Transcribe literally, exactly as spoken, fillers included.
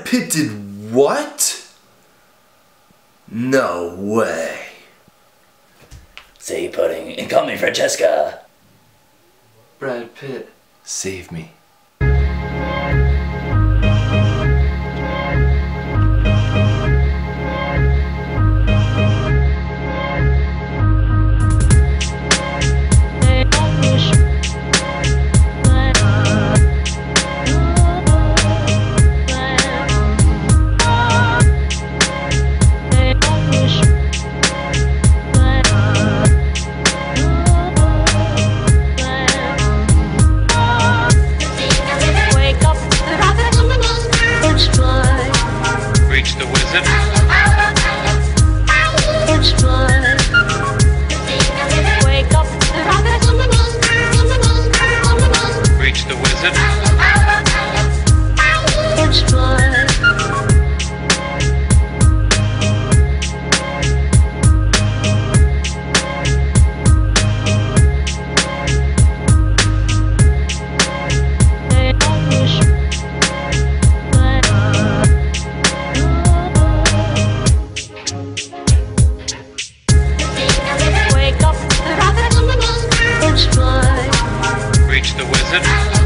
Pitt did what? No way. Say pudding incoming, Francesca. Brad Pitt, save me. Reach the wizard. It's blood. Wake up. Reach the wizard. It's blood. Reach the wizard.